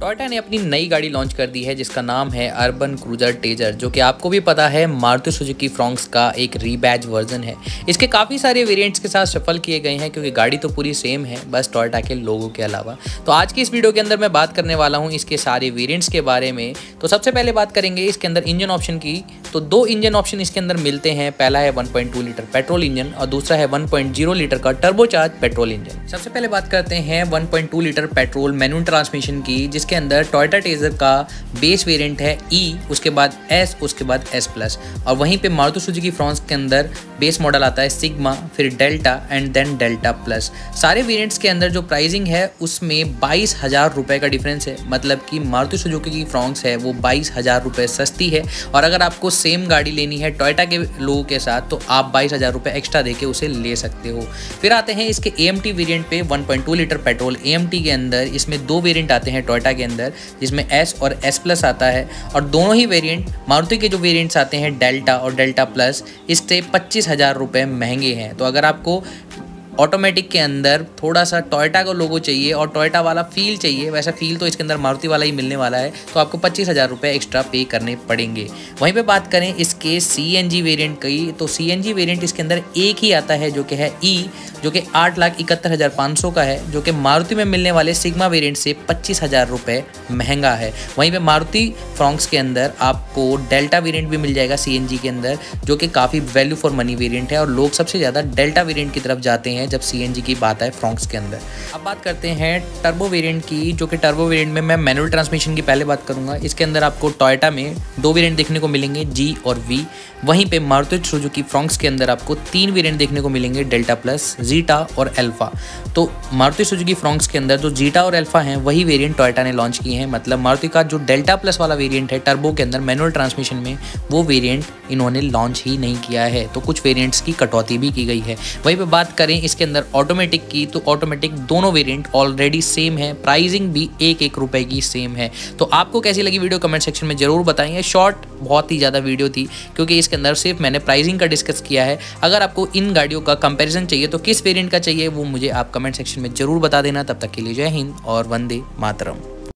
Toyota ने अपनी नई गाड़ी लॉन्च कर दी है जिसका नाम है अर्बन क्रूजर टेजर, जो कि आपको भी पता है मारुति सुजुकी फ्रॉन्क्स का एक रीबैज वर्जन है। इसके काफ़ी सारे वेरिएंट्स के साथ सफल किए गए हैं क्योंकि गाड़ी तो पूरी सेम है, बस टोयोटा के लोगों के अलावा। तो आज की इस वीडियो के अंदर मैं बात करने वाला हूँ इसके सारे वेरिएंट्स के बारे में। तो सबसे पहले बात करेंगे इसके अंदर इंजन ऑप्शन की। तो दो इंजन ऑप्शन इसके अंदर मिलते हैं, पहला है 1.2 लीटर पेट्रोल इंजन और दूसरा है 1.0 लीटर का टर्बोचार्ज पेट्रोल इंजन। सबसे पहले बात करते हैं 1.2 लीटर पेट्रोल मैनुअल ट्रांसमिशन की, जिसके अंदर टोयोटा टेजर का बेस वेरिएंट है ई, उसके बाद एस, उसके बाद एस प्लस, और वहीं पे मारुति सुजुकी फ्रॉन्क्स के अंदर बेस मॉडल आता है सिग्मा, फिर Delta and then Delta Plus. सारे वेरिएंट्स के अंदर जो प्राइसिंग है उसमें 22,000 रुपये का डिफरेंस है, मतलब कि मारुति सुजुकी की फ्रॉन्क्स है वो 22,000 रुपये सस्ती है। और अगर आपको सेम गाड़ी लेनी है टोयोटा के लोगों के साथ तो आप 22,000 रुपये एक्स्ट्रा देके उसे ले सकते हो। फिर आते हैं इसके AMT वेरिएंट पे। 1.2 लीटर पेट्रोल AMT के अंदर इसमें दो वेरिएंट आते हैं टोयोटा के अंदर, जिसमें S और S प्लस आता है, और दोनों ही वेरिएंट मारुति के जो वेरिएंट्स आते हैं डेल्टा और डेल्टा प्लस इससे 25,000 रुपये महंगे हैं। तो अगर आपको ऑटोमेटिक के अंदर थोड़ा सा टोयोटा का लोगो चाहिए और टोयोटा वाला फील चाहिए, वैसा फील तो इसके अंदर मारुति वाला ही मिलने वाला है, तो आपको 25,000 रुपये एक्स्ट्रा पे करने पड़ेंगे। वहीं पे बात करें इसके CNG वेरिएंट की, तो CNG वेरिएंट इसके अंदर एक ही आता है जो कि है E, जो कि 8,71,500 का है, जो कि मारुति में मिलने वाले सिग्मा वेरिएंट से 25,000 रुपये महंगा है। वहीं पे मारुति फ्रॉन्क्स के अंदर आपको डेल्टा वेरिएंट भी मिल जाएगा CNG के अंदर, जो कि काफ़ी वैल्यू फॉर मनी वेरिएंट है और लोग सबसे ज़्यादा डेल्टा वेरिएंट की तरफ जाते हैं जब CNG की बात आए फ्रॉन्क्स के अंदर। अब बात करते हैं टर्बो वेरिएंट की, जो कि टर्बो वेरिएंट में मैं मैनुअल ट्रांसमिशन की पहले बात करूंगा। इसके अंदर आपको टोयोटा में दो वेरिएंट देखने को मिलेंगे, G और V। वहीं पे मारुति सुजुकी फ्रॉन्क्स के अंदर आपको तीन वेरिएंट देखने को मिलेंगे, डेल्टा प्लस, जीटा और अल्फा। तो मारुति सुजुकी फ्रॉन्क्स के अंदर जो जीटा और अल्फा हैं वही वेरिएंट टोयोटा ने लॉन्च किए हैं, मतलब मारुति का जो डेल्टा प्लस वाला वेरिएंट है टर्बो के अंदर मैनुअल ट्रांसमिशन में, वो वेरिएंट इन्होंने लॉन्च ही नहीं किया है। तो कुछ वेरिएंट्स की कटौती भी की गई है। वहीं पे बात करें इसके अंदर ऑटोमेटिक की, तो ऑटोमेटिक दोनों वेरिएंट ऑलरेडी सेम है, प्राइसिंग भी 1-1 रुपए की सेम है। तो आपको कैसी लगी वीडियो कमेंट सेक्शन में जरूर बताएंगे। शॉर्ट बहुत ही ज़्यादा वीडियो थी क्योंकि इसके अंदर सिर्फ मैंने प्राइसिंग का डिस्कस किया है। अगर आपको इन गाड़ियों का कंपैरिजन चाहिए तो किस वेरिएंट का चाहिए वो मुझे आप कमेंट सेक्शन में जरूर बता देना। तब तक के लिए जय हिंद और वंदे मातरम।